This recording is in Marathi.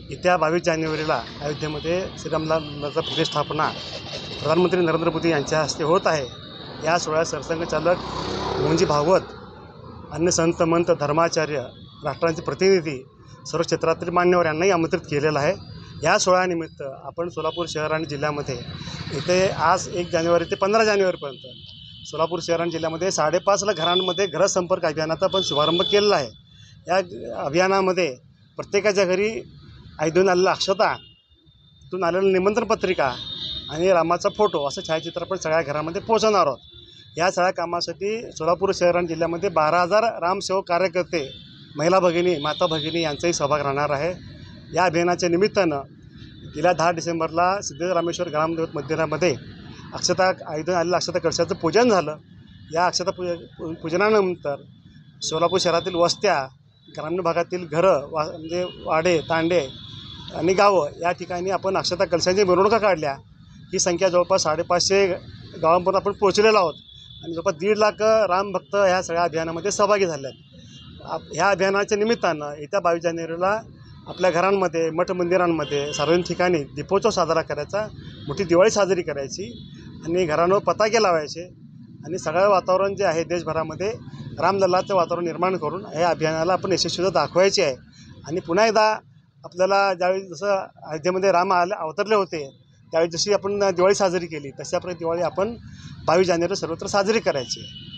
येत्या 22 जानेवारीला अयोध्येमध्ये श्रीरामलल्लाचा प्रतिष्ठापना प्रधानमंत्री नरेंद्र मोदी यांच्या हस्ते होत आहे। या सोहळ्यात सरसंघचालक मोहनजी भागवत, अन्य संत मंत धर्माचार्य, राष्ट्रांचे प्रतिनिधी, सर्व क्षेत्रातील मान्यवर यांनाही आमंत्रित केलेलं आहे। या सोहळ्यानिमित्त आपण सोलापूर शहर आणि जिल्ह्यामध्ये इथे आज 1 जानेवारी ते 15 जानेवारीपर्यंत सोलापूर शहर आणि जिल्ह्यामध्ये 5.5 लाख घरांमध्ये घरसंपर्क अभियानाचा पण शुभारंभ केलेला आहे। या अभियानामध्ये प्रत्येकाच्या घरी अयोध्येहून आलेला अक्षता, तिथून आलेलं निमंत्रण पत्रिका आणि रामाचा फोटो असं छायाचित्र आपण सगळ्या घरामध्ये पोहोचवणार आहोत। या सगळ्या कामासाठी सोलापूर शहर आणि जिल्ह्यामध्ये 12,000 रामसेवक कार्यकर्ते, महिला भगिनी, माता भगिनी यांचाही सहभाग राहणार आहे। या अभियानाच्या निमित्तानं गेल्या 10 डिसेंबरला सिद्धरामेश्वर ग्रामदेवत मंदिरामध्ये अयोध्येहून आलेल्या अक्षता कलशाचं पूजन झालं। या अक्षता पूजनानंतर सोलापूर शहरातील वस्त्या, ग्रामीण भागातील घरं, म्हणजे वाडे, तांडे आणि गावं या ठिकाणी आपण अक्षता कलशांची मिरवणुका काढल्या। ही संख्या जवळपास 550 गावांपर्यंत आपण पोहोचलेलो आहोत आणि जवळपास 1.5 लाख रामभक्त ह्या सगळ्या अभियानामध्ये सहभागी झाले आहेत। ह्या अभियानाच्या निमित्तानं येत्या 22 जानेवारीला आपल्या घरांमध्ये, मठ मंदिरांमध्ये, सार्वजनिक ठिकाणी दीपोत्सव साजरा करायचा, मोठी दिवाळी साजरी करायची आणि घरांवर पताके लावायचे आणि सगळं वातावरण जे आहे देशभरामध्ये रामलल्लाचं वातावरण निर्माण करून या अभियानाला आपण यशस्वीता दाखवायची आहे। आणि पुन्हा एकदा आपल्याला ज्यावेळी जसं अयोध्येमध्ये राम अवतरले होते त्यावेळी जशी आपण दिवाळी साजरी केली तशाप्रकारे दिवाळी आपण 22 जानेवारी सर्वत्र साजरी करायची आहे।